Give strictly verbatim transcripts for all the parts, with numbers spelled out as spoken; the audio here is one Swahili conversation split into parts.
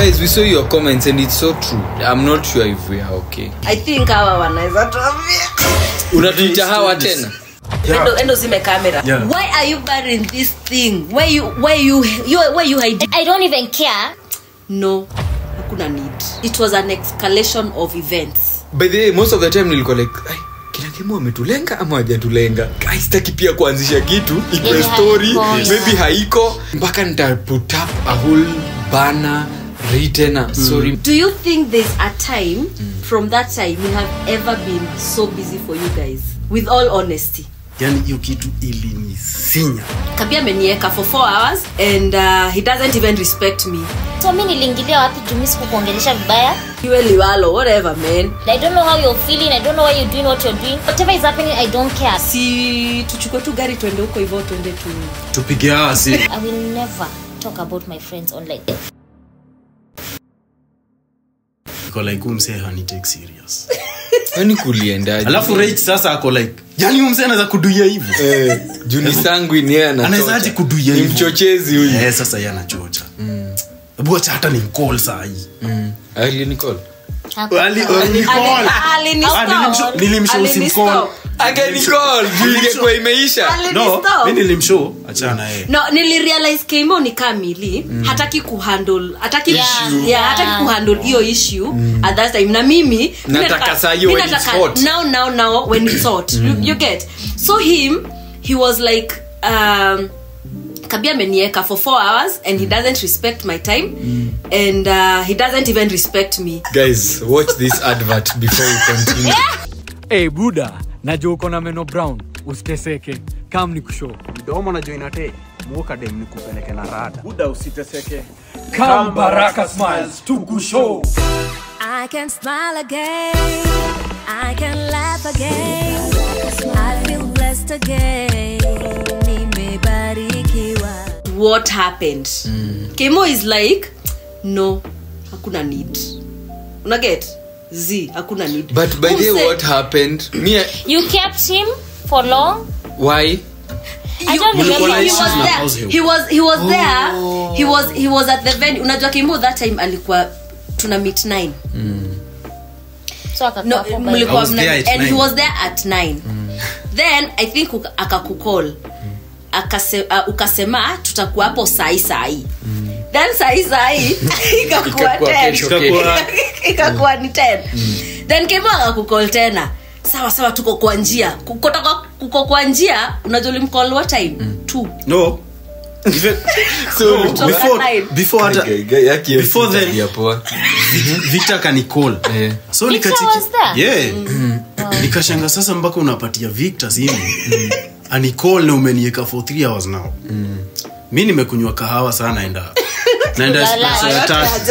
Guys, we saw your comments and it's so true. I'm not sure if we are okay. I think hawa wanaweza tuambia. Unatuita hawa tena? Yeah. Endo endo zime camera. Yeah. Why are you burying this thing? Why you why you you why you hide? I don't even care. No. Hakuna need. It was an escalation of events. By the way, most of the time nilikuwa like, ay, kina Kemo ametulenga ama hajatulenga? Guys, sitaki pia kuanzisha kitu, iko story, yes. Maybe haiko mpaka nita put up a whole banner written mm. Sorry. Do you think there's a time mm. from that time we have ever been so busy for you guys? With all honesty. Yani hiyo kitu ilinisinya. Kabia amenieka for four hours and uh, he doesn't even respect me. So mimi niliingilia wapi tu sikukuongelesha vibaya? Iwe liwalo whatever man. I don't know how you're feeling. I don't know why you're doing what you're doing. Whatever is happening, I don't care. Si tuchukue tu gari tuende huko hivyo tuende tu. Tupige hasi. I will never talk about my friends online. Because like umse hani take serious. Wani kuliendaje? Alafu Rage sasa ako like, yani umse anaweza kuduia hivyo. Eh, Juni sanguine yeye anachocha. Anaweza kuduia hivyo. Ni mchochezi huyu. Eh, sasa yeye anachocha. Mm. Hebu acha hata ni call saa hii. Mm. Ali ni call. Ali ni call. Ali ni call. Nilimshow sim call. Again call. Juu kwa imeisha. No, mimi nilimshow achana yeye. No, nilirealize Kemo ni kamili, mm. hataki kuhandle, hataki issue. Yeah, hataki kuhandle hiyo issue mm. at that time. Na mimi nataka saa hiyo when it's hot. Now now now when it's hot. Mm. You, you get. So him, he was like um Kabia amenieka for four hours and he doesn't respect my time mm. and uh, he doesn't even respect me. Guys, watch this advert before we continue. Hey Buddha, najua uko na meno brown, usiteseke. Kam nikushow. Mdomo na join ate, muoka dem nikupeleke na rada. Buddha usiteseke. Kam Baraka Smiles tukushow. I can smile again. I can laugh again. I feel blessed again. What happened? Mm. Kemo is like, no, hakuna need. Una get? Z, hakuna need. But by the way, what happened? Me, you kept him for long? Why? I don't remember. He was there. He was he was oh. there. He was he was at the venue. Unajua Kemo that time alikuwa tuna meet nine. Mm. So akakuwa no, mlikuwa and nine. He was there at nine. Mm. Then I think akakukall. Akase uh, ukasema tutakuwa hapo sai sai. Mm. Then sai sai ikakuwa ten. Ikakuwa ni ten. Mm. Then Kemo akakukall tena. Sawa sawa tuko kwa njia. Kutoka kuko kwa njia unajua ulimcall what time? Mm. two. No. Even, so no, before before hata before then Victor can call. Yeah. So nikachiki. Yeah. Mm. Wow. Nikashanga sasa mpaka unapatia Victor simu. Mm. Ani call na umenieka for three hours now. Mm. Mimi nimekunywa kahawa sana naenda. Naenda special ya tatu.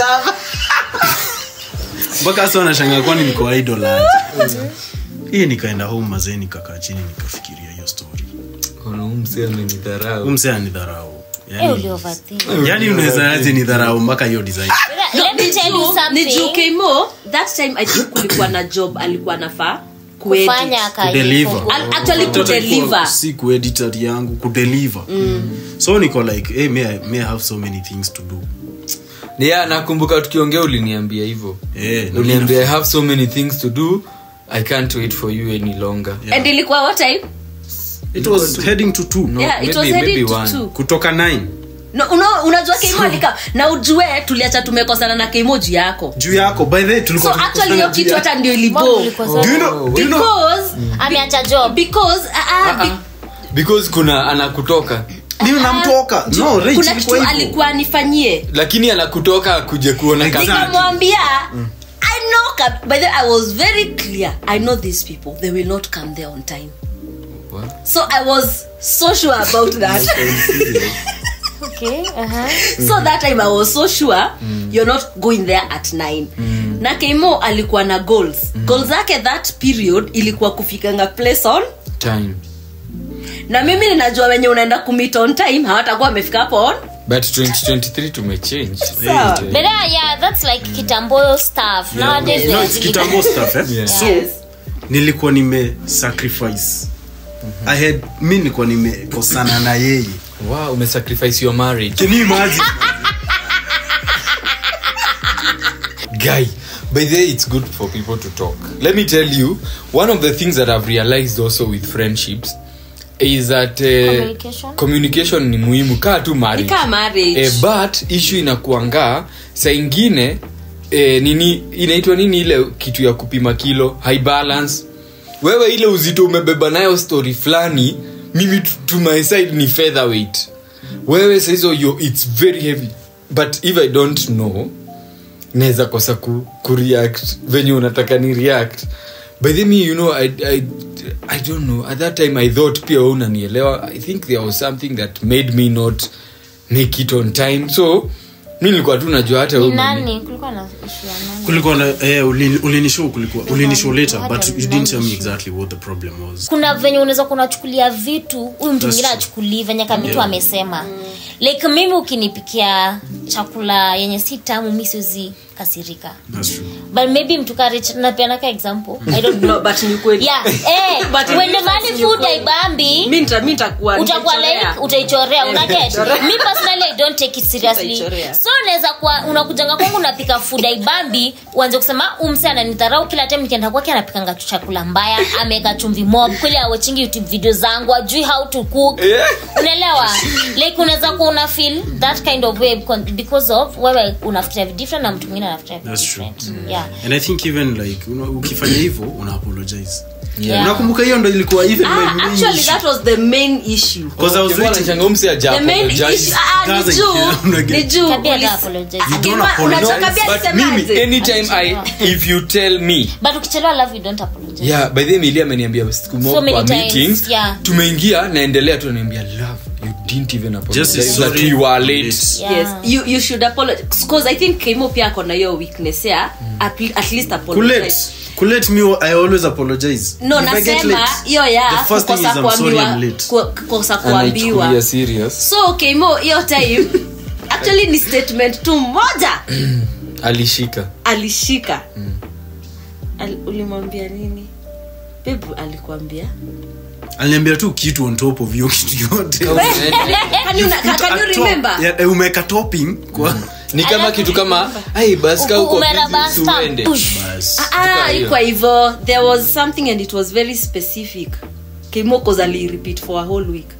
Mpaka sasa nashanga kwani niko idol aje. Hii nikaenda home mazeni nikakaa chini nikafikiria hiyo story. Ona umse amenidharau. Umse anidharau. Yani overthink. Yani unaweza aje nidharau mpaka hiyo design. Let me tell you something. Ni Kemo that time I think kulikuwa na job alikuwa nafaa kufanya deliver. Actually to deliver. Si ku editor yangu ku deliver. Mm. So niko like hey may I, may I have so many things to do. Yeah, nakumbuka tukiongea uliniambia hivyo. Eh, uliniambia I have so many things to do. I can't wait for you any longer. Yeah. And ilikuwa what time? It was heading to two. No, yeah, it maybe, was heading to two. Kutoka nine. No, uno unajua Kemo alika na ujue tuliacha tumekosana na Kemo juu yako. Juu yako by the way tulikuwa. So actually hiyo kitu hata ndio ilibo. Do you know? Do you know? Because mm. ameacha job. Because uh, uh, uh, uh, because kuna anakutoka. Nini unamtoka? No, Rich kuna kitu alikuwa anifanyie. Lakini anakutoka kuje kuona kama. Nikamwambia mm. I know by the way, I was very clear. I know these people. They will not come there on time. What? So I was so sure about that. Okay, uh-huh. So that time I was so sure mm. you're not going there at nine. Mm. Na Kemo alikuwa na goals. Mm. Goals zake that period ilikuwa kufikanga place on time. Na mimi ninajua wenye unaenda kumit on time hawatakuwa wamefika hapo on. But twenty twenty-three tumechange. So, yeah. But uh, yeah, that's like mm. kitambo stuff. Yeah. Nowadays no, it's kitambo stuff, eh? Yeah. So yes. Nilikuwa nime sacrifice. Mm-hmm. I had mimi nilikuwa nimekosana na yeye. Wow, ume sacrifice your marriage. Can you imagine? Guy, by the way, it's good for people to talk. Let me tell you, one of the things that I've realized also with friendships is that uh, Communication. communication ni muhimu kaa tu marriage. Nika marriage. Eh, but issue inakuanga saa ingine eh, nini inaitwa nini ile kitu ya kupima kilo, high balance. Wewe ile uzito umebeba nayo story fulani, mimi to my side ni featherweight. Wewe sasa hizo yo it's very heavy. But if I don't know, naweza kosa ku, ku react venye unataka ni react. By the way, you know, I, I, I don't know. At that time, I thought pia unanielewa. I think there was something that made me not make it on time. So, mimi nilikuwa tu najua hata Ni wewe. nani kulikuwa na issue ya nani? kulikuwa na eh ulini- ulinishow kulikuwa ulinishow later but you didn't tell me exactly what the problem was. Kuna venye unaweza kunachukulia vitu huyu mtu mwingine achukuli venye kama mtu Yeah. amesema. Like mimi ukinipikia chakula yenye si tamu mimi siwezi kasirika. That's true. But maybe mtu ka rich na pia naka example. I don't know. No, but ni kweli. Yeah, eh, But when the in money fact, food ni kweli. haibambi, Mimi nita mimi nitakuwa utakuwa like utaichorea una get. Me personally I don't take it seriously. Utaichorea. So unaweza kuwa unakujanga kwangu unapika food haibambi, uanze kusema umse ananidharau kila time nikienda kwake anapikanga chakula mbaya, ameka chumvi mob, kweli awatching YouTube video zangu, ajui how to cook. Yeah. Unaelewa? Like unaweza kuwa una feel that kind of way because of wewe unafikiria different na mtu mwingine anafikiria That's true. different. Yeah. And I think even like una, ukifanya hivyo una apologize. Yeah. Unakumbuka hiyo ndo ilikuwa even my Ah, main actually issue. that was the main issue. Because I was waiting. Changamsi ya The japo. main issue ah, ni Doesn't juu. care, una get- Ni juu. Kabia Ulis- da apologize. Ah, You don't Kima, apologize. unajua Kabia But alisema mimi aje? anytime I if you tell me But ukichelewa love you don't apologize. yeah, by the way Milia ameniambia siku moja So many kwa times, meetings yeah. tumeingia naendelea tu ananiambia love you didn't even Just apologize say that sorry. you were late. It's- Yeah. Yes, you you should apologize because I think Kimo pia kona hiyo weakness ya at, at least apologize. Kulet. Kulet me I always apologize. No, If I get nasema late, hiyo ya the first thing is kukosa I'm sorry kuambiwa I'm late. ku- kukosa kuambiwa. Anachukulia serious. So Kimo hiyo time actually ni statement tu moja Alishika. alishika. Al, ulimwambia nini? Babe alikuambia? Aliniambia tu kitu on top of hiyo kitu yote. Can you can, can you A top- remember? Yeah, eh, umeweka topping kwa Ni kama kitu kama ai basi ka uko Umeraba busy, stamp. uende. Push. bas. Ah, hiyo. iko hivyo. There was something and it was very specific. Kimo cause ali repeat for a whole week.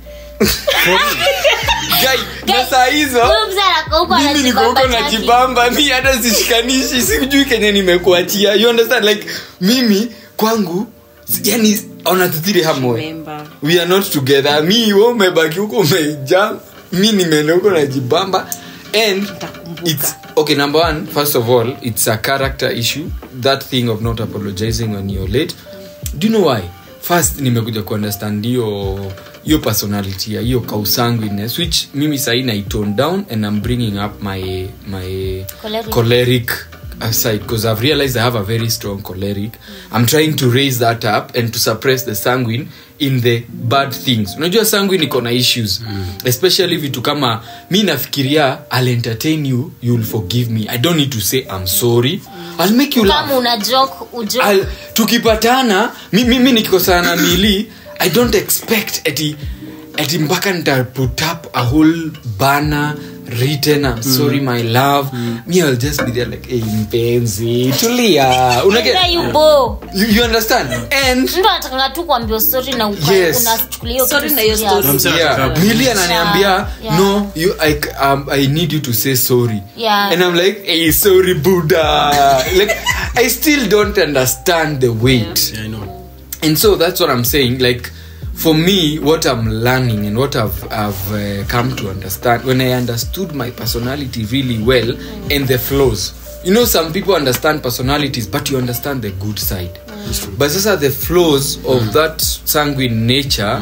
Guy, na saa hizo Huyu mzee anako huko mimi niko huko anajibamba na chaki. jibamba mi hata sishikanishi sijui kenye nimekuachia you understand like mimi kwangu yani ona tutiri hamwe Remember. we are not together mi wewe umebaki huko umejam mi nimeenda huko na jibamba and Nitakumbuka. it's okay number one first of all it's a character issue that thing of not apologizing when you're late do you know why first nimekuja ku understand hiyo hiyo personality ya hiyo causanguineness which mimi sahi na tone down and I'm bringing up my my Choleric. choleric aside because I've realized I have a very strong choleric. I'm trying to raise that up and to suppress the sanguine in the bad things. Unajua sanguine iko na issues mm. especially vitu kama mi nafikiria I'll entertain you, you'll forgive me. I don't need to say I'm sorry. I'll make you laugh. Kama una joke ujoke. I'll, tukipatana mimi mi nikikosana na Mili I don't expect eti eti mpaka nita put up a whole banner written I'm sorry my love mm. me I'll just be there like hey mpenzi tulia unage Either you bo. you, you understand and Mtu anataka tu kuambia sorry na uka- Yes. unachukulia hiyo Sorry kitu na hiyo serious. story. Msa- yeah Yeah. Mili ananiambia Yeah. no you I, um, I need you to say sorry Yeah. and I'm like hey sorry Buddha like I still don't understand the weight Yeah, I know. and so that's what I'm saying like for me what I'm learning and what I've, I've uh, come to understand when I understood my personality really well and the flaws you know some people understand personalities but you understand the good side but sasa the flaws of that sanguine nature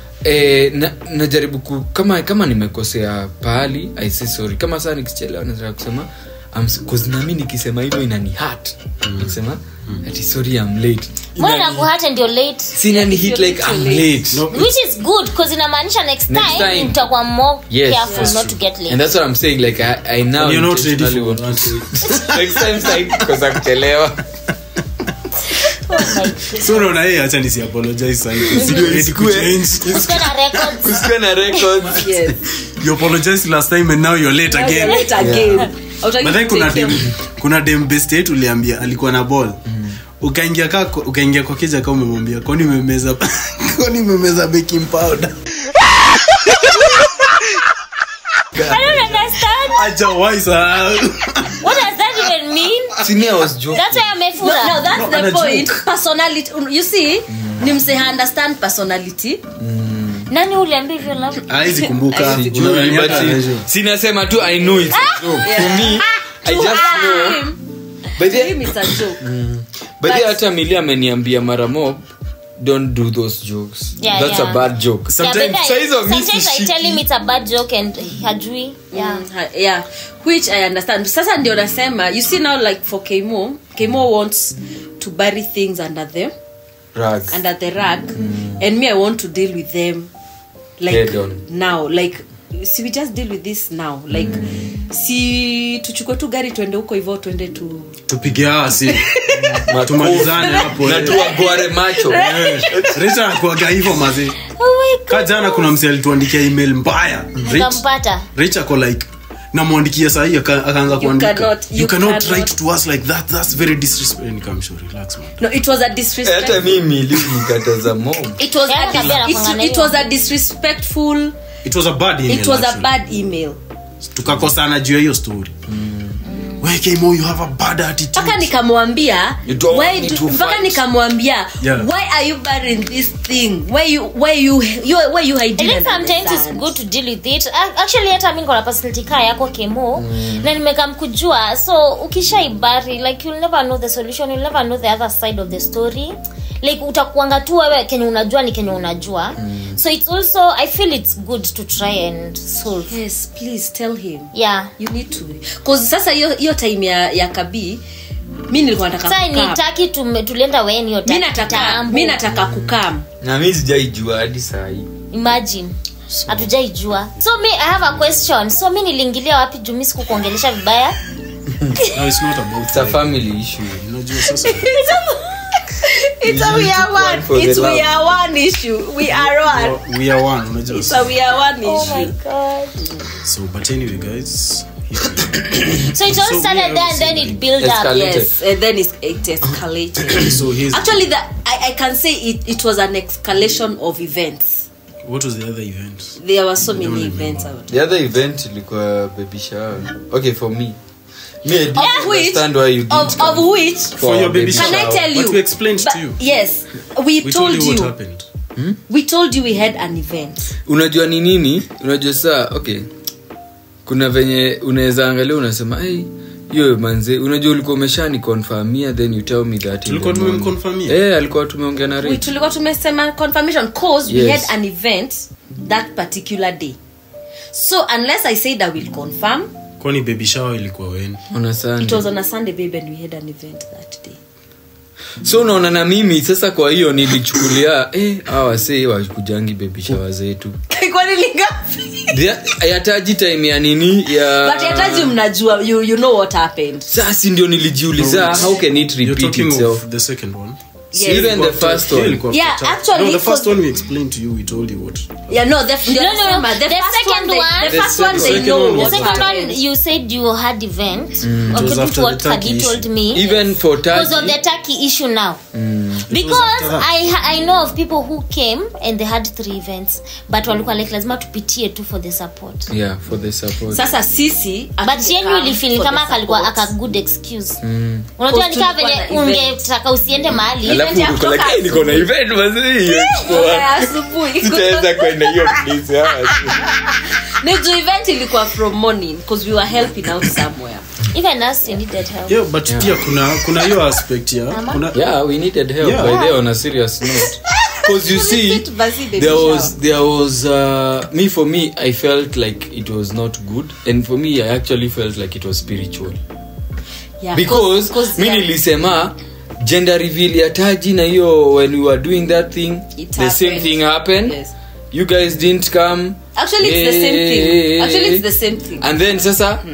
eh, na, najaribu ku, kama kama nimekosea pahali I say sorry kama saa nikichelewa nataka kusema cause nami nikisema hivyo inani hurt nikisema ati sorry I'm late Mbona Inani- nakuhata ndio late? sina ni hit like I'm late No. Which is good because inamaanisha next Next time time. mtakuwa more Yes, careful that's not to get late. and that's what I'm saying like I, I now And you're not ready intentionally for want that. to next time side because I'm kuchelewa Oh my God. So unaona yeye acha nisi apologize sasa. Ndio isikue Usiwe na records. kusikia na records Yes. You apologized last time and now you're late Now again. you're late again. Hautaki But then kuna kutake dem him. kuna dem best yetu uliambia alikuwa na ball mm. ukaingia kwa ukaingia kwa kija kama umemwambia kwani umemeza kwani umemeza baking powder. I don't understand. Acha waisa. What does that even mean? Senior was joking. That's why amefura. No, no, that's No, the ana point. joke. Personality. You see, mm. ni mse understand personality. Mm. Nani uliambia hivyo love? Haizi kumbuka. Sijui, but si- sinasema tu I know it's a joke. For me, I just know. By To the him it's a joke. by the But- hata Millie ameniambia mara mob, don't do those jokes. Yeah, That's yeah. a bad joke. Yeah, but I- Saa hizo mi sometimes I sishiki. tell him it's a bad joke and hajui. Yeah. Mm, ha- yeah, which I understand. Sasa ndio nasema, you see now like for Kemo, Kemo wants to bury things under them, Rag. under the rug, and me I want to deal with them like Head on. now, like see we just deal with this now, like si tuchukue tu gari tuende huko hivyo tuende tu Tupige asi. Makofi. Tumalizane hapo. Na tuwagware macho. Rita anakuaga hivyo mazi. Oh my god. Ka jana kuna msee alituandikia email mbaya. Rich. Ukampata. Rich ako like namwandikia saa hii aka- akaanza kuandika. cannot- You you cannot cannot. write to us like that. That's very disrespectful. Nikamshauri relax man. no, it was a disrespect. Hata mimi ilinikataza mob. It was Yeah, a kabla dis- anakuanga it, it na was a disrespectful. It was a bad email. It was a actually. bad email. Tukakosana juu ya hiyo story. Wewe Kemo, you have a bad attitude. Mpaka nikamwambia You don't why need do- to mpaka fight. nikamwambia Yeah. why are you burying this thing, why you why you you why you I hiding think under the sometimes it's sand? good to deal with it. A- Actually hata mimi niko na personality kaa yako Kemo mm. na nimekamkujua. So ukishaibari like you'll never know the solution, you'll never know the other side of the story. Like utakuanga tu wewe kenye unajua ni kenye unajua. Mm. So it's also I feel it's good to try and solve. Yes, please tell him. Yeah. You need to. Cause sasa hiyo hiyo time ya ya Kabi mimi nilikuwa nataka Sasa kukaa. nitaki tume- tulienda wewe hiyo Mimi nataka mimi nataka kukaa. Na mimi sijaijua hadi saa hii. Imagine hatujaijua. So me I have a question. So mimi niliingilia wapi juu mimi sikukuongelesha vibaya? No, it's not about It's a family issue. unajua sasa. It's a we are one one. for the It's we love. are one issue. We are one. We are one, unajua. It's a we are one Oh my issue. god. So but anyway guys, So it all So started we there are and then it built Escalated. up. Yes, and then it's, it escalated. so here's Actually, that I, I can say it, it was an escalation of events. what was the other event? There were so I don't many remember. events out. The other event ilikuwa baby shower. Okay, for me. Me, I didn't Of which, understand why you didn't of, come of which, For your baby can I shower. tell you? But we explained But to you. yes, we, We told, told you what you. happened. We told you we had an event. Unajua ni nini? Unajua saa, okay. Kuna venye unaweza angalia unasema, hey, yo manze, unajua ulikuwa umeshani confirmia then you tell me that. in the Tulikuwa morning. tumemconfirmia? Eh, alikuwa tumeongea na We Rich. tulikuwa tumesema confirmation cause we Yes. had an event that particular day. So unless I said I will confirm, Kwani baby shower ilikuwa when? On a it Sunday. was on a Sunday, babe, and we had an event that day. So unaona na mimi sasa kwa hiyo nilichukulia eh hawa wasee wakujangi baby shower zetu. Kwani ni ngapi? Dia- Yataji time ya nini ya But yataji mnajua, you, you know what happened. sasa ndio nilijiuliza how can it You're repeat talking itself? of the second one? Yes. Even the first Hiyo one. ilikuwa Yeah, after- actually, no, the first cause- one we explained to you, we told you what. Yeah, no, the, the, No, no, no. the, The first second one, one- they, the The first one, they second know one The what was second happened. one you said you had event. It Okay, was put after what the Turkey Kadi issue. told me. Even for Because of Turkey. the Turkey issue now. after Because that. I ha- I know of people who came and they had three events, but walikuwa like lazima tupitie tu for the support. Yeah, for the support. Sasa sisi But yenu ilifeel kama kalikuwa aka good excuse. Unajua ni kama Tulikuwa venye na event. ungetaka usiende mahali. Alafu ya uko like kutoka hey, niko na event mazee. asubuhi Sitaweza kwenda hiyo place hawa. ni juu event ilikuwa from morning because we were helping out somewhere. Even us we needed help. Yeah, but pia kuna kuna hiyo aspect ya kuna Yeah, we needed help Yeah. by there on a serious note. Because you see, Visit basi baby there was shower. there was uh, me for me I felt like it was not good, and for me I actually felt like it was spiritual. Yeah, Because cause, mi yeah, nilisema gender reveal ya Taji na hiyo when we were doing that thing It the same happened. thing happened. Yes. You guys didn't come. Actually, it's the same thing. Actually, it's the same thing. And then sasa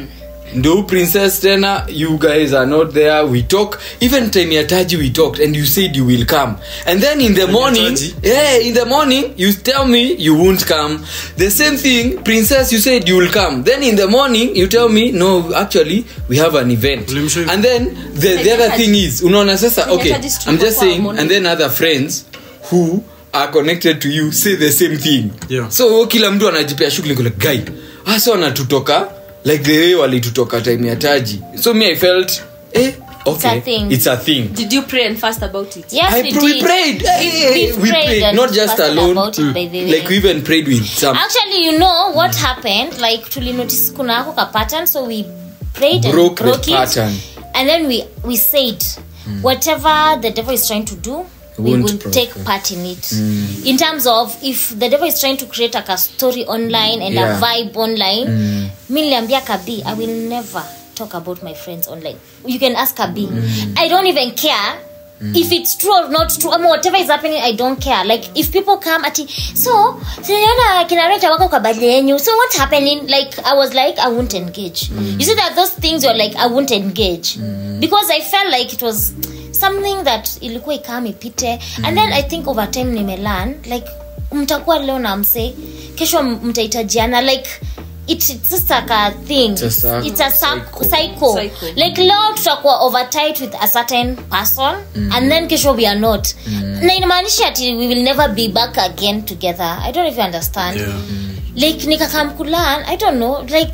ndo princess tena you guys are not there, we talk even time ya Taji we talked and you said you will come and then in the morning yeah in the morning you tell me you won't come. The same thing princess, you said you will come, then in the morning you tell me no actually we have an event. And then the, the other thing is unaona sasa okay I'm just saying and then other friends who are connected to you say the same thing. Yeah. So kila mtu anajipea shughuli ngole guy hasa wanatutoka like the way walitutoka time ya Taji. So me I felt eh okay It's a thing. It's a thing. Did you pray and fast about it? Yes, I we pr- we did. prayed. Eh, We we prayed prayed and not just fasted alone about it, by the way. like we even prayed with some Actually, you know what happened? Like tuli notice kuna ako ka pattern, so we prayed and broke, broke the it, pattern. and then we we said whatever the devil is trying to do, we Won't will prosper. take part in it. In terms of if the devil is trying to create like a story online and Yeah. a vibe online, mi niliambia Kabi, I will never talk about my friends online. You can ask Kabi. I don't even care if it's true or not true. I mean, whatever is happening, I don't care. Like if people come at it, so sinaona kinareta wako kwa birthday yenyu, so what's happening? Like I was like I won't engage. You see that those things you're like I won't engage because I felt like it was something that ilikuwa ikami ipite, and then I think over time nimelearn like mtakuwa leo na mse kesho mtahitajiana, like it's just like a thing. It's a cycle. It's a cycle. Cycle. cycle. Cycle. Like leo tutakuwa overtight with a certain person and then kesho we are not. Na inamaanisha ati we will never be back again together. I don't know if you understand. Yeah. Like nikakam kulan, I don't know, like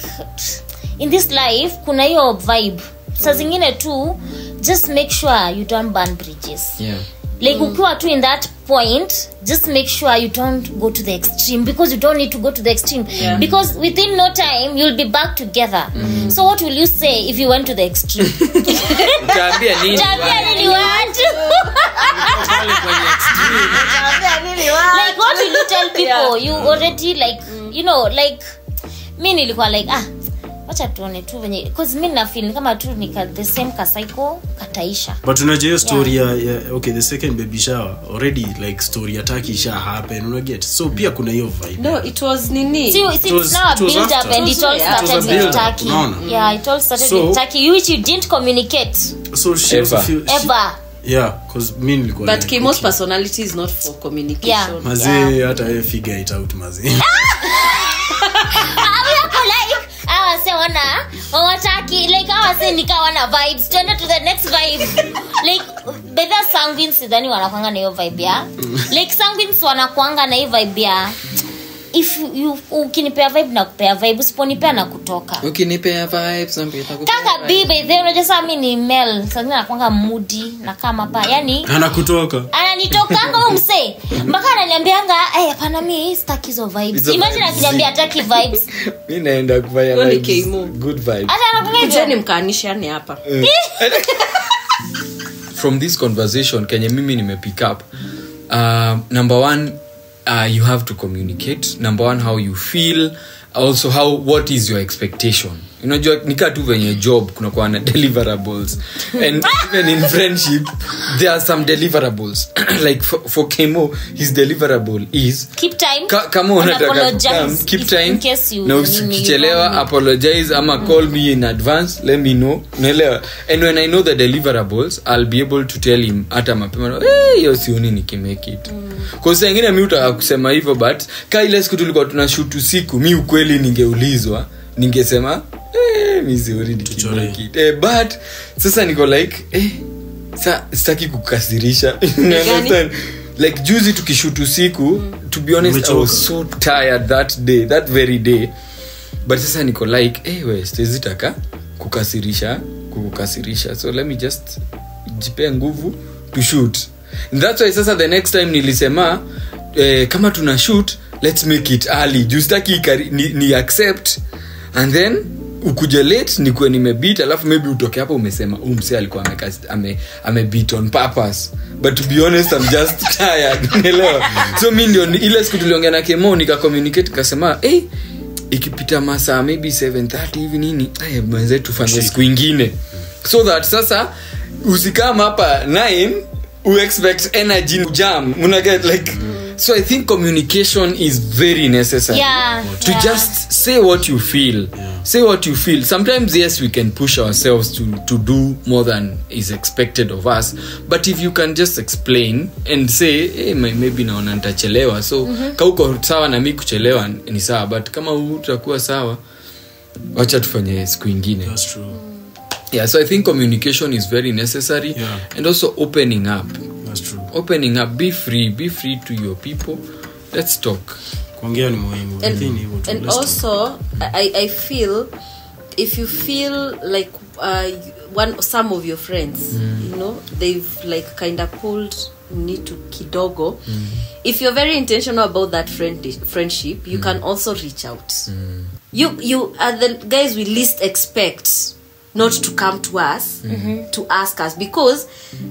in this life kuna hiyo vibe. Saa zingine tu just make sure you don't burn bridges. yeah Like ukiwa tu in that point, just make sure you don't go to the extreme, because you don't need to go to the extreme, Yeah. because within no time you'll be back together. So what will you say if you went to the extreme? utaambia nini Tabia nini watu? Like what will you tell people? You already like you know like mi nilikuwa like ah wacha tuone tu venye, because mi na feel kama tu ni ka- the same ka cycle kataisha. But unajua hiyo story ya, ya okay the second baby shower already like story attack isha happen una get, so pia kuna hiyo vibe. No, it was nini. See, it's It was- now a it was build up after. and it all It was a started with build-up, Turkey. unaona? Yeah, it all started So- with Turkey, which you didn't communicate So she also Ever. feel she, ever. yeah cause me nilikuwa But like, Kimo's okay. personality is not for communication. Yeah. Mazee hata wewe figure it out mazee. Awase wana hawataki like awase nikawana vibes, tuende to the next vibe. Like better sanguines sidhani wanakuanga na hiyo vibe ya like sanguines wanakuanga na hiyo vibe ya if you ukinipea vibe na kupea vibe, usiponipea na kutoka. ukinipea vibes na pita Kaka bibe then unajua sasa mimi ni male, sasa nakuanga moody na kama pa yani Anakutoka. ananitokanga huyo msee mpaka ananiambianga eh hapana mimi sitaki hizo vibes. Hizo Imagine vibes. akiniambia hataki vibes. mimi naenda kufanya Hiyo ni vibes, K M O. good vibes. Hata anakuanga Kujeni hivyo. mkaanishane hapa. From this conversation kenye mimi nime pick up uh, number one uh, you have to communicate. Number one how you feel, also how what is your expectation. Unajua nika tu venye job kuna kwa na deliverables and even in friendship there are some deliverables like for, for Kemo his deliverable is Keep time. Ka, kama unataka Apologize kukam, keep if- time in case you- na nini, ukichelewa you- apologize ama mm. call me in advance, let me know, unaelewa. And when I know the deliverables I'll be able to tell him hata mapema eh hiyo sioni nikimake it mm. kwa sababu nyingine mimi utaka kusema hivyo, but ka ile siku tulikuwa tunashoot usiku mimi ukweli ningeulizwa ningesema eh mimi sioni nikimake it eh, but sasa niko like eh sasa sitaki kukasirisha understand. Like juzi tukishoot usiku mm. to be honest Umechoka. I was so tired that day, that very day, but sasa niko like eh hey, we stezitaka kukasirisha kukasirisha, so let me just jipe nguvu to shoot. And that's why sasa the next time nilisema eh, kama tuna shoot let's make it early, just taki ni, ni accept and then ukuje late nikuwe nimebeat, alafu maybe utoke hapo umesema huyu msee alikuwa ameka ame ame beat on purpose, but to be honest I'm just tired unaelewa. So mimi ndio ile siku tuliongea na Kemo nika communicate kasema eh hey, ikipita masaa maybe seven thirty hivi nini eh mwanze tufanye siku nyingine, so that sasa usikama hapa nine u expect energy jam una get like mm. So I think communication is very necessary. Yeah, To yeah. just say what you feel. Say what you feel. Sometimes, yes, we can push ourselves to, to do more than is expected of us. But if you can just explain and say, hey, maybe naona nitachelewa. So, mm-hmm. kauko sawa na mimi kuchelewa ni sawa. But kama utakuwa sawa, wacha tufanye siku ingine. That's true. Yeah, so I think communication is very necessary. Yeah. And also opening up. That's true. Opening up. Be free. Be free to your people. Let's talk. Kuongea ni muhimu. I and, think hivyo tu. and Let's also I, I feel if you feel like uh, one some of your friends mm. you know they've like kind of pulled me to kidogo mm. if you're very intentional about that friend friendship you mm. can also reach out mm. you you are the guys we least expect not to come to us mm-hmm. to ask us because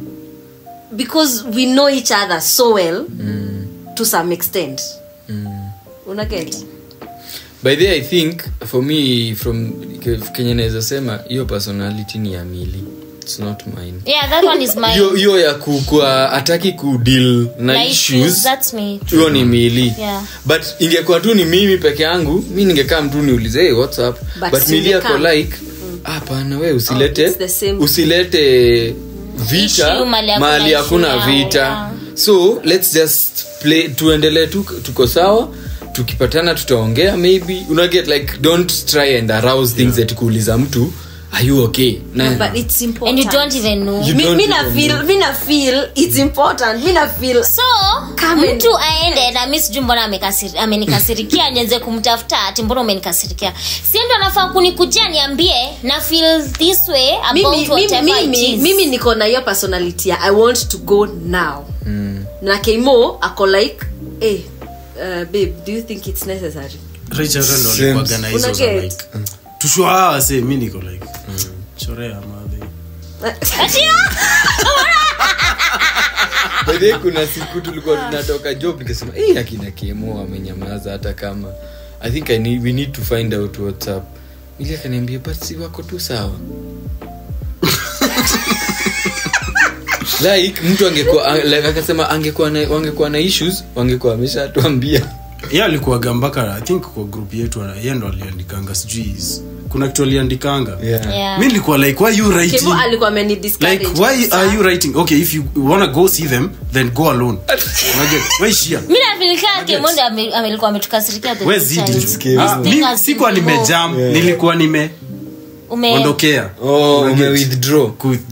because we know each other so well mm. to some extent mm. Unaget? By the way, I think for me from Kenya naweza sema hiyo personality ni ya Mili. It's not mine. Yeah, that one is mine. Hiyo hiyo ya kukua ataki ku deal na Na issues. issues, that's me. Hiyo ni Mili. Yeah. But ingekuwa tu ni mimi peke yangu, mimi ningekaa mtu niulize, "Hey, what's up?" But But Mili yako like, hapana wewe usilete Oh, it's the same. usilete vita Issue, mahali hakuna mahali hakuna issue, vita. yeah. So let's just play tuendelee tu tuko sawa. Tukipatana tutaongea maybe una get like don't try and arouse things that kuuliza mtu are you okay No, but it's important. And you don't even know. You me, don't me na even feel know. me na feel it's important me na feel So Come in. mtu aende na miss Jumbo na amekasiri amenikasirikia nianze kumtafuta ati mbona umenikasirikia si ndio anafaa kunikujia niambie na feel this way about mimi mimi whatever it mimi, is. mimi niko na hiyo personality ya I want to go now mm. na Keimo ako like eh uh, babe do you think it's necessary Richard ndo Same. alikuwa organizer Una za get? like tushwa say mimi niko like chorea madhi. By the way, kuna siku tulikuwa tunatoka job nikasema eh akina Kemo amenyamaza hata kama I think I need we need to find out what's up. Mili akaniambia but si wako tu sawa. Like mtu angekuwa like akasema angekuwa na wangekuwa na issues wangekuwa ameshatuambia. Yeye alikuwa gambaka I think kwa group yetu yeye ndo aliandikanga sijui kuna kitu aliandikanga. Yeah. Yeah. Mimi nilikuwa like why you writing? Keimo alikuwa ameni discourage Like why are you writing? Okay, if you wanna go see them then go alone. Unaget? Why share? mimi na feel kama Kemondo amelikuwa ametukasirikia the Where two zidi? times. Ah, mimi sikuwa nimejam, nilikuwa nime Ume ondokea. Oh, ume withdraw.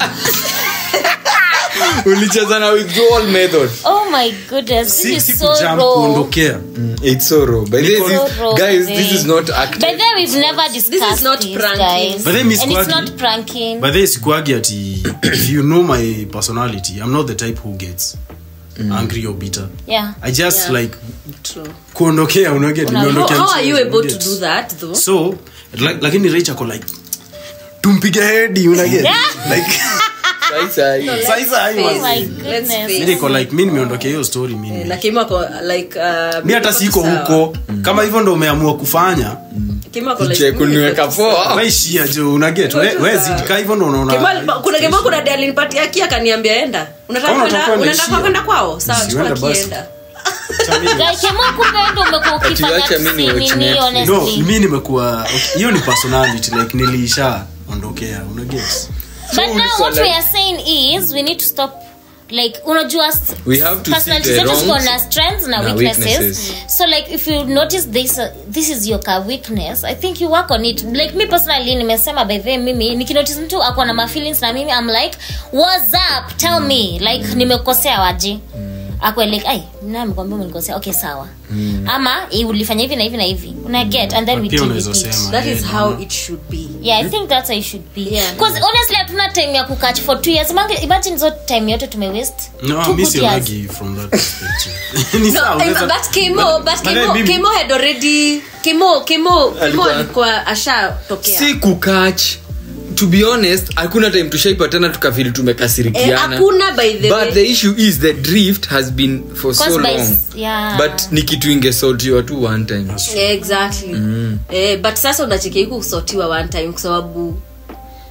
Ulicheza na withdrawal method. Oh my goodness, this Si is si so kujam raw. kuondokea. It's so raw. By the way, So this- raw, guys, babe. this is not acting. But then we've never discussed is not this, pranking. guys. But then Miss And it's Kwagi- not pranking. But there is sikuagi ati if you know my personality, I'm not the type who gets angry or bitter. Yeah. I just Yeah. like True. kuondokea unaget Una- How, niondokea. how are you mchezo, able to unaget? do that though? So like lakini Rachel ako like tumpige hedi unaget like Sasa hii. sasa Oh hiyo my Let's goodness. face. mimi niko like mimi nimeondokea hiyo story mimi Na Keimo ako like uh mimi hata siko huko kama hivyo ndo umeamua kufanya Keimo ako like Che kuniweka poa. waishia jo unaget wewe zidika hivyo ndo Keimo unaona alipa- kuna Keimo kuna dali alinipatia kia akaniambia enda unataka Kama kwenda utakuwa unataka naishia. kwenda kwao sawa chukua Usiende basi. kienda Guys, Kemo kumbe ndo umekuwa ukifanya Ati wacha mimi nini, watch nini, Netflix. no honestly. mimi nimekuwa hiyo ni personality like nilisha ondokea unaget But now so what like- we are saying is we need to stop like unajua s- We have to see personality the zetu wrongs ziko na strengths na na weaknesses. weaknesses. So like if you notice this uh, this is your ka weakness I think you work on it. Like me personally nimesema by the way mimi nikinotice mtu ako na ma feelings na mimi I'm like what's up tell me like nimekosea waje akwe like ai na mkwambia umenikosea okay sawa ama eh, ulifanya hivi na hivi na hivi una get and then we pia deal unaweza with it. sema that eh, is how it should be Yeah, I think that's how it should be. Yeah. Because honestly, hatuna time ya kukatch for two years. Imagine, imagine zo time yote tume waste. no two mimi good years. sionagi from that perspective ni no sawa eh, unaweza- but Keimo but but then Keimo mimi- Keimo had already Keimo Keimo Keimo Alikuwa- alikuwa ashatokea Si kukatch. To be honest, hakuna time tushaipatana tukafili eh, tumekasirikiana. hakuna by the But way the issue is the drift has been for so Caused by long. s- yeah. But ni kitu ingesoltiwa tu one time. Eh, exactly eh, but sasa unachekea huko kusotiwa one time kwa sababu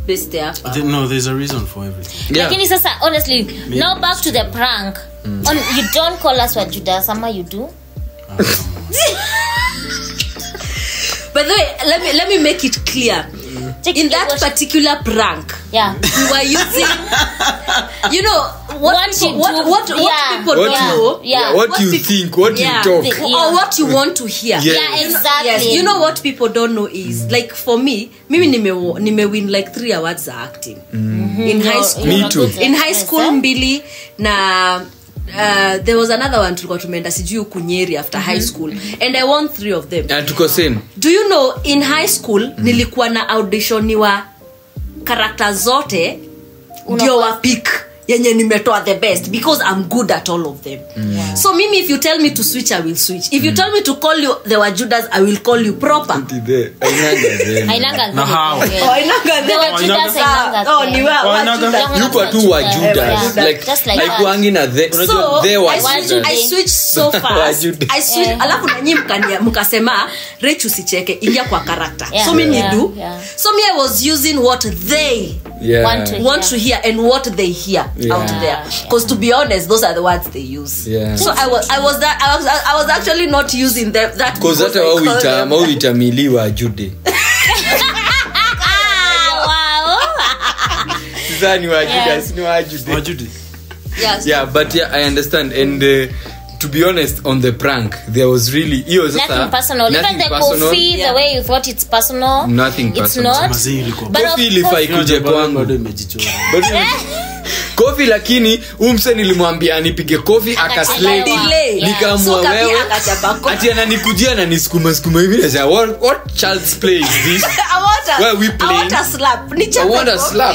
best hapa. There- no there's a reason for everything. Yeah. Lakini sasa honestly, now back to the prank. On, you don't call us what Judas, ama you do? By the way, let me let me make it clear. Take In it, that what- particular prank, Yeah. we were using, you know, what What people, you what, do. what, what Yeah. people What don't you- know, Yeah. what, What you people- think, what yeah, you talk. the- or what you want to hear. Yeah. Yeah, exactly. Yes, you know what people don't know is like for me, mimi nime nime win like three awards za acting in high school. Me too. In high school mbili na uh, there was another one tulikuwa tumeenda sijui huku Nyeri after high school and I won three of them. Yeah, tuko same. Do you know in high school nilikuwa na auditioniwa character zote ndio wa pick yenye nimetoa the best because I'm good at all of them. Yeah. So mimi if you tell me to switch I will switch. If you tell me to call you the Wajudas I will call you proper. Hainanga Na how? zile. Oh, inanga The Wajudas hainanga Oh, zile. ni wa Wainaga. Wajudas. yuko tu wa Judas Yeah. like Just like haikuangi na the So the wa I switched, Judas. I switched so fast. Wajudas. I switched, Yeah. alafu nanyi mkania mkasema Rach usicheke ingia kwa character. Yeah. So mimi Yeah. do. Yeah. So me I was using what they Yeah. Want to- want Yeah. to hear and what they hear Yeah. out there. Because to be honest, those are the words they use. Yeah. So I was, I was that, I was, I was actually not using them, that Because hata I wao call ita them- wao itamiliwa Jude. Ah, wow. Sasa ni wa Judas, ni wa Jude. Wajude. Yes. Yeah, but yeah, I understand and uh, to be honest on the prank there was really hiyo sasa Nothing personal. nothing Even the personal. coffee, Yeah. the way you thought it's personal, Nothing it's personal. not. Mazee ilikuwa. But of Coffee ilifai course- kuje Bado- bado kwangu. imejichora. But kofi lakini umse nilimwambia anipige kofi akaslay Delay. Yeah. nikaamua So kapia wewe akachapa kofi. ati ananikujia na nisukuma sukuma hivi nasema what, what child's play is this I want a, Where we I play? want a slap. Ni I chape want a kofi. slap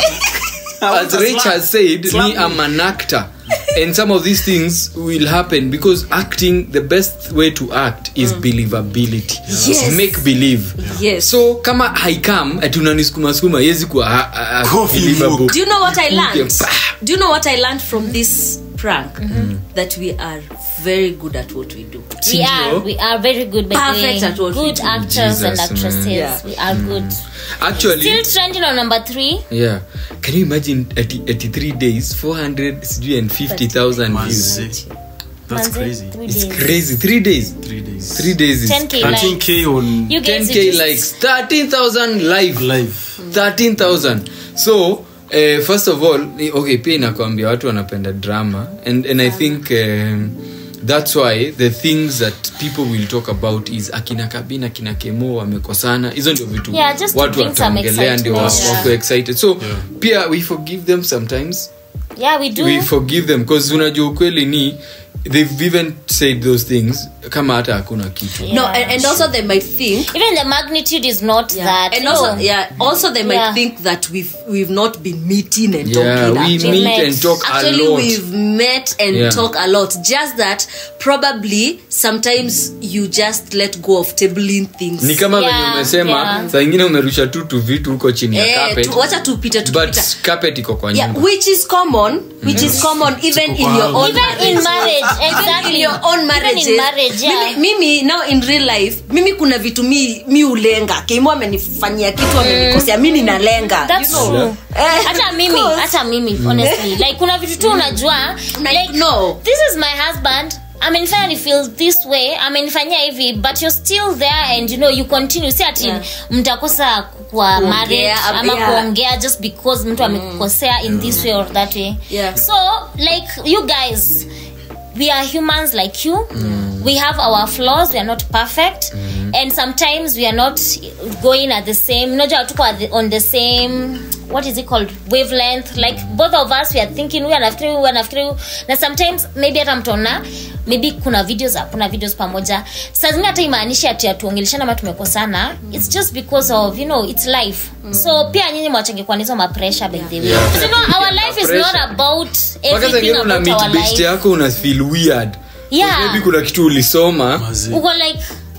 as a Rach slap. has said Slap me me. I'm an actor and some of these things will happen because acting the best way to act is believability Yes. make believe Yes. so kama haikam ati unanisukuma sukuma yezi kuwa ha- ha- Coffee believable. look. Do you know what I learned? Yeah. Do you know what I learned from this prank? That we are very good at what we do. We are, we are very good by Perfect doing at what we good do. actors Jesus, and actresses. man. Yeah. We are good. Actually Still trending on number three. yeah can you imagine eighty-three days four hundred sijui and fifty thousand views Mazee. That's Manze, crazy. three it's days. crazy three days Three days. three days is ten K thirteen likes. K on You guys ten K just- likes thirteen thousand live live. thirteen thousand so uh, first of all okay pia inakwambia watu wanapenda drama and, and I think um, that's why the things that people will talk about is akina Kabina akina Kemo wamekosana hizo ndio vitu Yeah, just to watu bring some wataongelea ndio excitement. wako excited so pia we forgive them sometimes Yeah, we do. we forgive them because unajua ukweli ni they've even said those things kama hata hakuna kitu No, and, and also they might think Even the magnitude is not that. and no. also yeah also they might Yeah. think that we've we've not been meeting and yeah talking we actually. meet met. and talk Actually a lot we've met and Yeah. talk a lot just that probably sometimes you just let go of tabling things ni kama Yeah, venye umesema yeah. saa ingine umerusha tu tu vitu huko chini ya eh, carpet tu, wacha tupite but tupita carpet iko kwa yeah, nyumba which is common which is common even in your own Even in marriage, even exactly. in your own marriages. Even in marriage, yeah. mimi, mimi now in real life mimi kuna vitu mi, mi ulenga Keimo amenifanyia kitu amenikosea mi ninalenga That's you know? true. Eh, Hata mimi, because- hata mimi honestly. Like kuna vitu tu unajua like no. this is my husband. amenifanya ni feel this way, amenifanyia hivi, but you're still there and you know you continue. Si ati Yeah. mtakosa kwa marriage ama yeah. kuongea just because mtu amekukosea in this way or that way. Yeah. So like you guys, we are humans like you. Mm. We have our flaws. We are not perfect. Mm. And sometimes we are not going at the same, not on the same, what is it called, wavelength. Like both of us, we are thinking, we are nafikiri, we are nafikiri. Na sometimes maybe hata mtona, maybe kuna videos, kuna videos pamoja. Saa zingine hata imaanishi ati atuongeleshana ama tumekosana. It's just because of, you know, it's life. Mm. So pia nyinyi mwachange kwa nizo ma pressure by the way. Yeah. You know, our life is not about everything about our life. yako una feel weird. Yeah. Maybe kuna kitu ulisoma. Uko like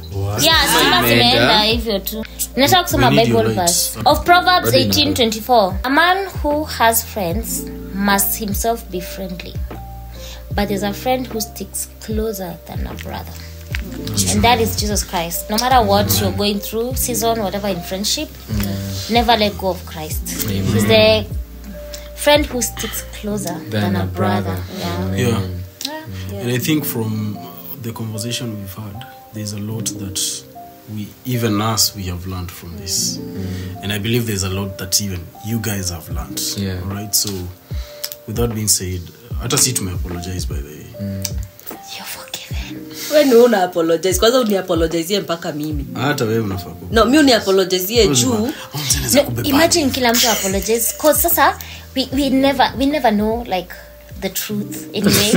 yeah, stima zimeenda hivyo tu. Nataka kusoma We need Bible your verse lights. of Proverbs Bado eighteen inakuwa. twenty-four. A man who has friends must himself be friendly, but there's a friend who sticks closer than a brother. And that is Jesus Christ. No matter what you're going through, season, whatever in friendship, never let go of Christ. Amen. He's the friend who sticks closer than, Than a a brother. brother. Yeah. Yeah. Yeah. And I think from the conversation we've had, there's a lot that we, even us, we have learned from this. Mm. And I believe there's a lot that even you guys have learned. Yeah. All right. So, with that being said, hata si tume apologize by the way. You're forgiven. Wewe ni una apologize. Kwanza uni apologize mpaka mimi. Hata wewe unafaa ku. No, mimi uni apologize juu. No, imagine kila mtu apologize cause sasa we, we never we never know like the truth anyway.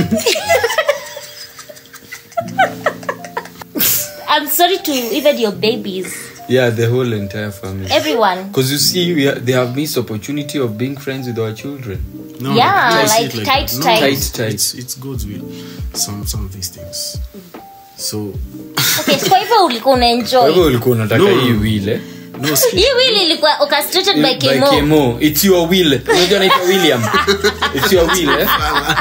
I'm sorry to even your babies, Yeah, the whole entire family. everyone. Because you see, we are, they have missed opportunity of being friends with our children. No, Yeah, don't see like it tight, that. No, tight. Tight, tight. It's, it's God's will. Some some of these things. So Okay, so kwa hivyo ulikuwa Kwa hivyo unaenjoy. ulikuwa unataka No. hii wile. no ski- Hii wili ilikuwa orchestrated by By Kemo. Kemo. It's your will. Unajua anaitwa William. It's your will, eh?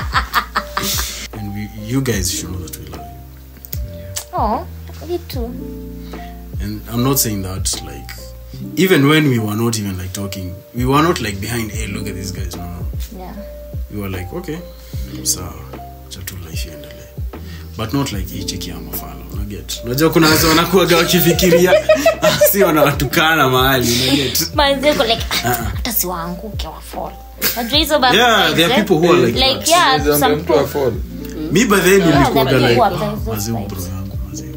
and we, you guys should know that we love you. Oh, me too. And I'm not saying that like even when we were not even like talking, we were not like behind, hey, look at these guys. No, no. Yeah. We were like, okay, so chatu life iendelee. But not like hii cheki ya mafala. Una get. Unajua kuna watu wanakuwa wakifikiria si wanawatukana mahali, una get. Manzi uko like hata si waanguke wa fall. Unajua hizo bad Yeah, vibes, there are eh? people who are like, Like that. yeah, Unaweza some ambia mtu people. afall. Me by then Yeah, nilikuwa there are like, people who are like those mazee vibes. bro yangu mazee.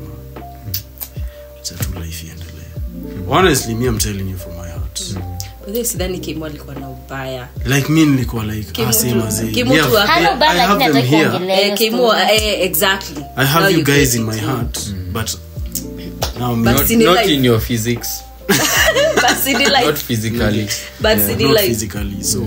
Chatu life iendelee. Honestly, me I'm telling you from my heart. Wewe sidhani Kemo alikuwa na ubaya. Like me nilikuwa like Kemo ah same tu- mazee. Kemo Yeah, tu wa- Hana I ubaya have lakini them hataki here. kuongelea Eh, hiyo Kemo story. eh exactly. I have Now you you guys get in it. my heart, but now me But Not, Sini not life. in your physics. But Sini Not life. physically. But yeah, Sini not life. physically. So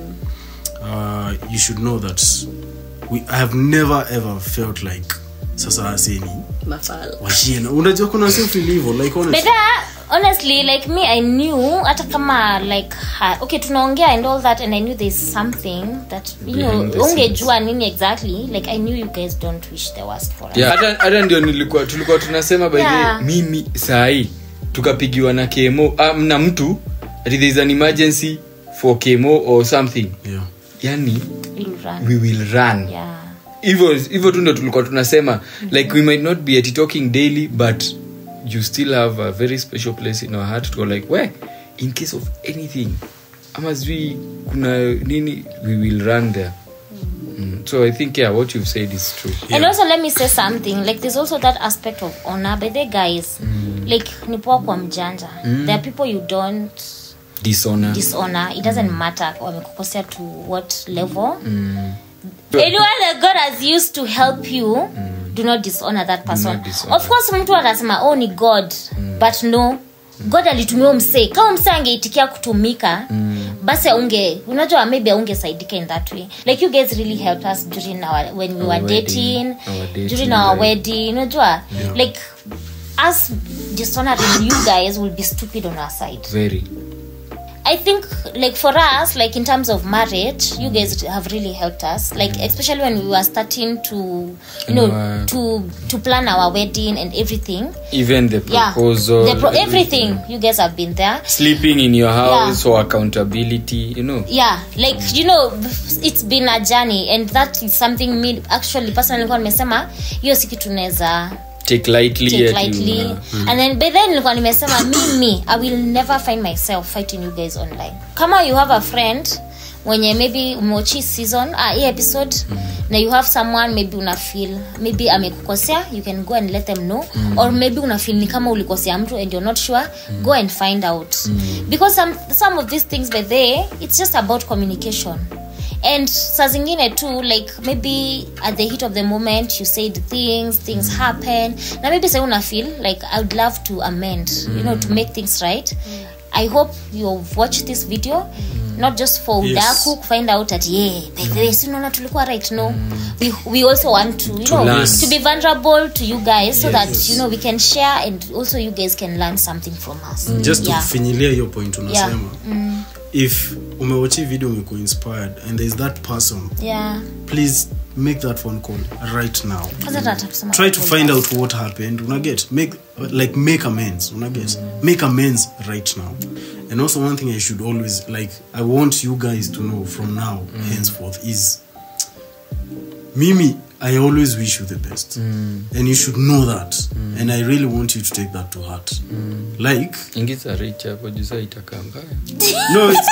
uh, you should know that we I have never ever felt like sasa aseni Mafala. washiena. Unajua kuna self relief like honestly. But uh, honestly, like me, I knew hata kama like ha, okay tunaongea and all that, and I knew there's something that you Behind the know ungejua nini exactly. Like I knew you guys don't wish the worst for us. Yeah, hata hata ndio nilikuwa tulikuwa tunasema by the Yeah. way, mimi sahi tukapigiwa na Kemo um, na mtu that there is an emergency for Kemo or something. Yeah. Yani You'll run. we will run. Yeah. Hivyo hivyo tu ndio tulikuwa tunasema mm-hmm. Like we might not be at talking daily but you still have a very special place in our heart to go like where in case of anything ama zwi kuna nini we will run there. Mm. So I think yeah what you've said is true. And also let me say something, like there's also that aspect of honor by the guys. Like ni poa kwa mjanja. There are people you don't Dishonor. dishonor. It doesn't matter wamekukosea to what level. Anyone that God has used to help you, do not dishonor that person. not dishonor. Of course mtu atasema oh ni God, but no, God alitumia msee. Kama msee angeitikia kutumika, basi unge unajua maybe ungesaidika in that way. Like you guys really helped us during our when we Our were wedding. dating, Our dating, during our right. wedding, unajua like us dishonoring you guys will be stupid on our side. Very. I think like for us, like in terms of marriage, you guys have really helped us. Like especially when we were starting to, you know, Uh, to to plan our wedding and everything. Even the Yeah, proposal. the pro- everything. You guys have been there. Sleeping in your house Yeah. or accountability, you know. Yeah, like you know, it's been a journey, and that is something me actually personally kwa nimesema hiyo si kitu tunaweza Take lightly. take yet lightly. you, uh, And then by then nilikuwa nimesema mimi I will never find myself fighting you guys online. Kama you have a friend wenye maybe umeochi season ah hii episode mm. na you have someone maybe una feel maybe amekukosea, you can go and let them know mm. or maybe una feel ni kama ulikosea mtu and you're not sure mm. go and find out mm. because some some of these things by the it's just about communication. And saa zingine too like maybe at the heat of the moment you said things things mm. happen na maybe say una feel like I would love to amend mm. you know to make things right. mm. I hope you've watched this video mm. not just for Yes. udaku find out that yeah by the way si unaona tulikuwa right no mm. we we also want to you To know learn. to be vulnerable to you guys so Yes, that yes. you know we can share and also you guys can learn something from us. Just to yeah. finyilia hiyo point unasema. Yeah. Mm. If umewachi video umekuwa inspired and there's that person, Yeah. please make that phone call right now. Kwanza nataka kusema Try to kwa find out what happened. Una get make like make amends. Una get make amends right now. And also one thing I should always, like, I want you guys to know from now mm. henceforth is, Mimi, I always wish you the best. Mm. And you should know that. Mm. And I really want you to take that to heart. Mm. Like... Ingisa richa hapo juu saa itakaa mbaya. No, it's...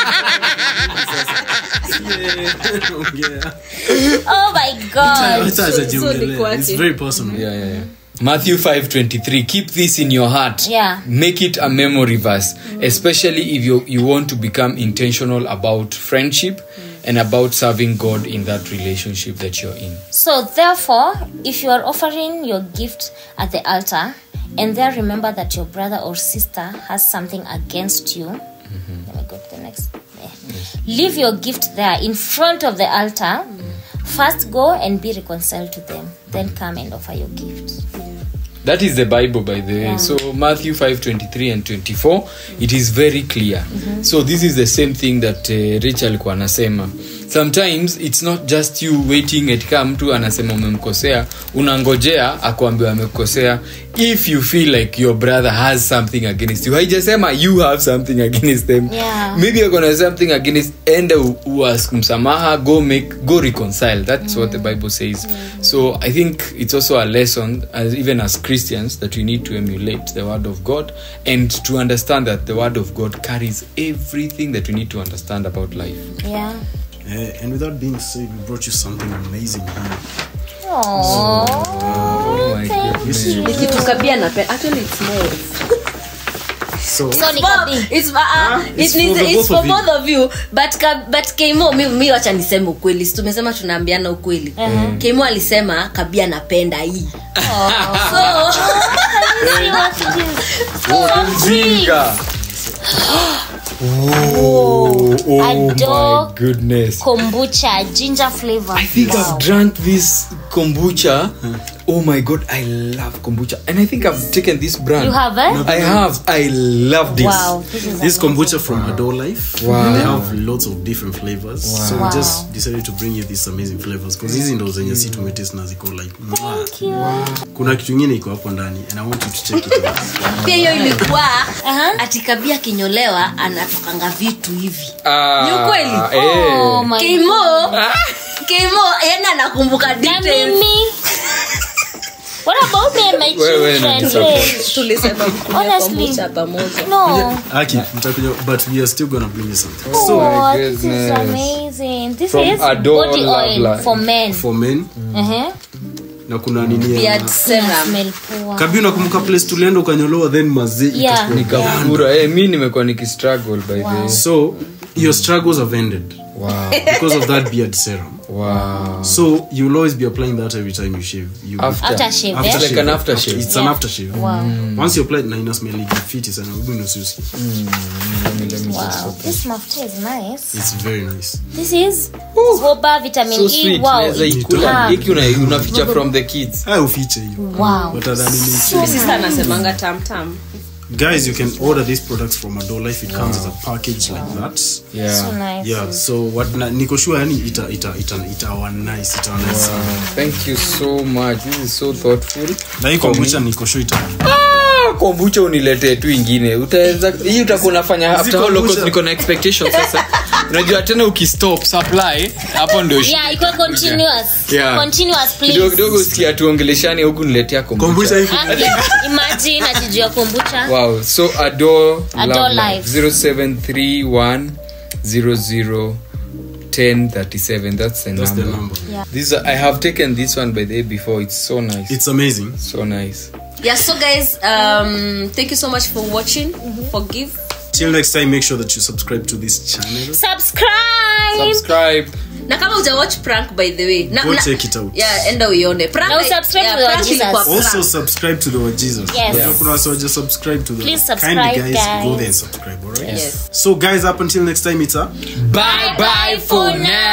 Oh my God. It's, it's, it's, it's very personal. Yeah, yeah, yeah. Matthew five twenty-three, keep this in your heart. Yeah. Make it a memory verse, mm. especially if you you want to become intentional about friendship mm. and about serving God in that relationship that you're in. So therefore, if you are offering your gift at the altar and there remember that your brother or sister has something against you, mm-hmm. let me go to the next. Yeah. Yes. Leave your gift there in front of the altar. Mm. First go and be reconciled to them, then come and offer your gift. That is the Bible, by the way. Yeah. So Matthew five twenty-three and twenty-four, mm-hmm. it is very clear. Mm-hmm. So this is the same thing that uh, Rachel alikuwa anasema. Sometimes it's not just you waiting at kama mtu anasema umemkosea, unangojea akuambiwe amekosea. If you feel like your brother has something against you, haijasema you have something against them. Yeah. Maybe you're gonna have something against, enda uask msamaha, go make, go reconcile. That's mm. what the Bible says. Mm. So I think it's also a lesson, as even as Christians, that we need to emulate the word of God and to understand that the word of God carries everything that we need to understand about life. Yeah. Uh, and with that being said, we brought you something amazing here. Aww. Oh my goodness. Nikitukabia na pen. Actually, it's more. So, So It's for, it's, uh, uh, It's it needs, for the it's both for of you. both of you. But ka, but Keimo, mi, mi wacha niseme ukweli. Tumesema tunaambiana ukweli. Uh-huh. Keimo alisema kabia napenda hii. So, See what it is. So Zinga. Oh, Oh a dog my goodness. kombucha ginger flavor. I think Wow. I've drank this kombucha. Oh my god, I love kombucha. And I think I've taken this brand. You have it? I have. I love this. Wow, this is this amazing. kombucha from Adore Life. Wow. They have lots of different flavors. So we Wow. just decided to bring you these amazing flavors because hizi ndo zenye si tumetaste na ziko like mwah. Thank you. Kuna kitu kingine iko hapo ndani and I want you to check it out. pia hiyo ilikuwa Uh-huh. ati kabia kinyolewa anatokanga vitu hivi. Ah, Ni ukweli? eh. Oh my Keimo, Keimo, yana anakumbuka Na details. mimi. What about me and my Wewe children? ni disappoint. Hey. Tulisema mkunywe Honestly. kombucha pamoja. No. Aki, mtakuja, but we are still gonna bring you something. Oh, So, this is goodness. amazing. This From is Adore body Love oil Line. for men. for men, Uh-huh. na kuna nini ya... Beard serum. Smell poor. Kabi unakumbuka place tulienda ukanyolewa then mazi Yeah. Nikafura. Eh, mi nimekuwa nikistruggle by the way. So your struggles have ended Wow. because of that beard serum. Wow. So you'll always be applying that every time you shave. You After. Aftershave, After yeah? It's like an aftershave. It's an Yeah. aftershave. Wow. Once you apply it, na ina smell like fit is an unususi. Let me, let me just Wow. This mafuta is nice. It's very nice. This is Zoba vitamin so E. sweet. Wow. Naweza it- ikula. Ah. Hiki una unaficha from the kids. Ah, ufiche hiyo. Wow. Watadhani ni So Sister anasemanga tam tam. Guys, you can order these products from Adore Life. It comes as a package like that. Yeah. So nice. Yeah, so what na, niko sure yani ita ita ita itawa nice, itawa nice. Wow. Thank you so much. This is so thoughtful. Na hii kombucha niko sure ita. Ah, kombucha uniletee tu ingine. Utaweza hii utakuwa unafanya after all kombucha. because niko na expectation sasa. Unajua tena ukistop supply hapo ndio shida. Yeah, iko continuous. Yeah. Continuous, please. Kidogo kidogo usikia tuongeleshane huku niletea kombucha. Kombucha hii Aki, imagine atijua kombucha. Wow, so Adore, Adore Love Life. Life zero seven three one zero zero ten thirty-seven. That's the That's the number. number. Yeah. This I have taken this one by the way before. It's so nice. It's amazing. so nice. Yeah, so guys, um, thank you so much for watching. Forgive. Till next time, make sure that you subscribe to this channel. Subscribe. Subscribe. Na kama uja watch prank by the way. Na, Go na, check it out. Yeah, enda uione. Prank. Na usubscribe yeah, to prank Jesus. ilikuwa prank. Also subscribe to the Lord Jesus. Yes. Yeah. Kuna watu waja subscribe to the Please subscribe, Kindly guys, guys. go there and subscribe, alright? Yes. So guys, up until next time, it's a Bye bye for now.